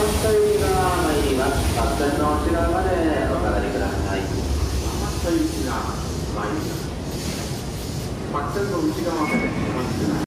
下入りが参ります。バス停の内側までお下がりください。 下入りが参ります。バス停の内側までお待ちください。